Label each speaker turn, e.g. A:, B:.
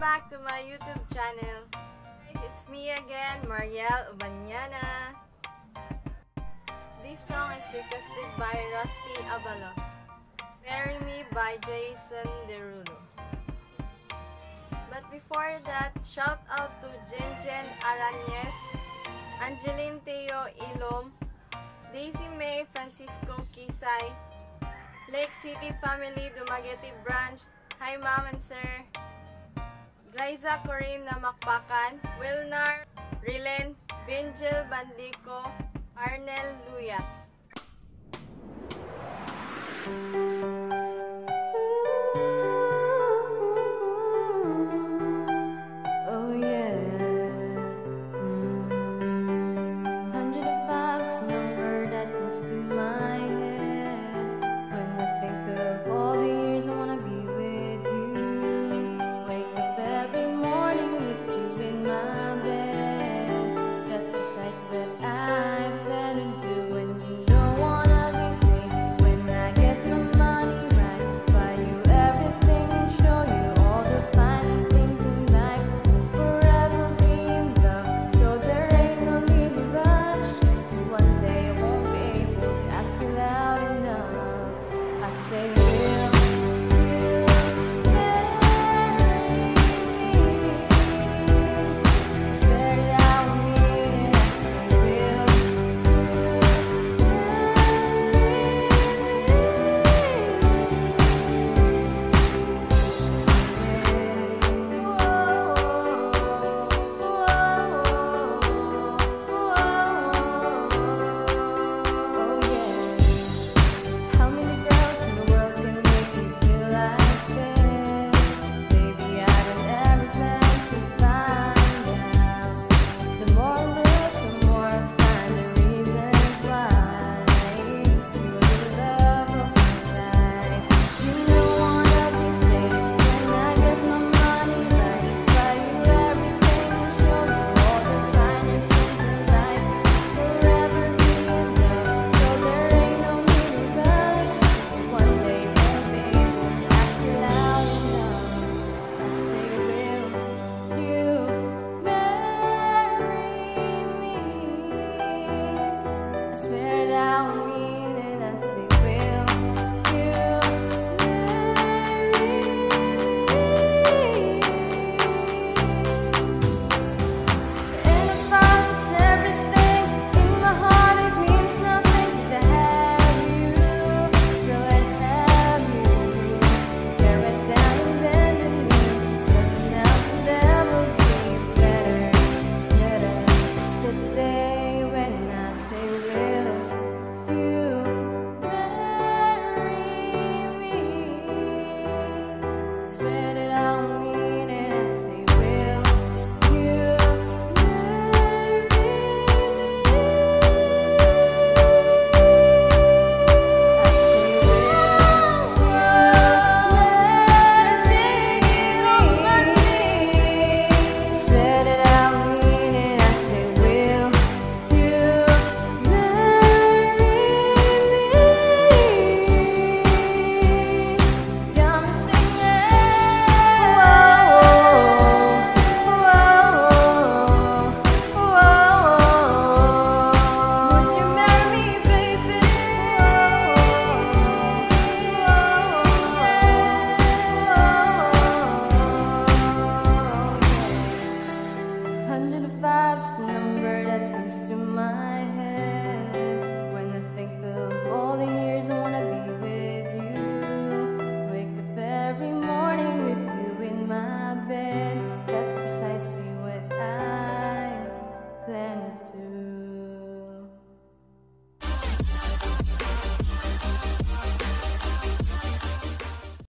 A: back to my YouTube channel. It's me again, Mariel Ubanyana. This song is requested by Rusty Abalos. Marry Me by Jason Derulo. But before that, shout out to Jen Arañez, Angeline Teo Ilom, Daisy May Francisco Kisay, Lake City Family Dumaguete Branch, hi Mom and Sir, Glyza Corinne na Makpakan, Wilnar, Rilen, Benjel Bandico, Arnel Luyas.
B: Oh yeah, 105 is a number that comes to my head when I think of all the years I wanna be with you. Wake up every morning with you in my bed. That's precisely what I plan to do. When you know one of these days, when I get my money right, buy you everything and show you all the fine things in life. We'll forever be in love, so there ain't no need to rush. One day I won't be able to ask you loud enough. I say, will you marry me? I swear that I mean it. I say, will you How many girls in the world can make you feel like this? Baby, I don't ever plan to find out. The more I look, the more I find the reasons why you're the love of my life. You know one of these days, when I get my money right, buy you everything and show you all the finer things in life. Forever be in love, so there ain't no need to rush. One day we'll be able to ask you loud enough. I say, will you marry me? I swear that I mean it. I say, will you marry me? And if I lose everything in my heart, it means nothing, 'cause I have you, girl, I have you. You're right down and bending me, nothing else would ever be better. The day when I say, will you marry me? I swear that I mean it. I say, will you marry me? I say, will you marry me? I swear that I mean it. I say, will you marry me? Got me singing, would you marry me, baby? 105's a number that comes to my head when I think of all the years I wanna be with you. Wake up every morning with you in my bed. That's precisely what I plan to do.